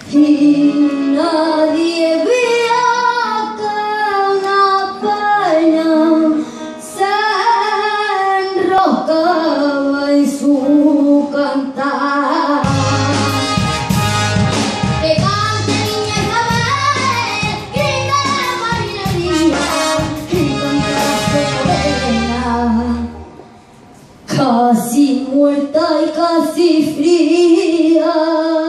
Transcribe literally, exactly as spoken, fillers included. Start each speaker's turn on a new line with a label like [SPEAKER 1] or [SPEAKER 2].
[SPEAKER 1] y nadie vio que una pena se enroscaba en su cantar. Que cante Niña Isabel, grita María María, y canta la serena, casi muerta y casi fría.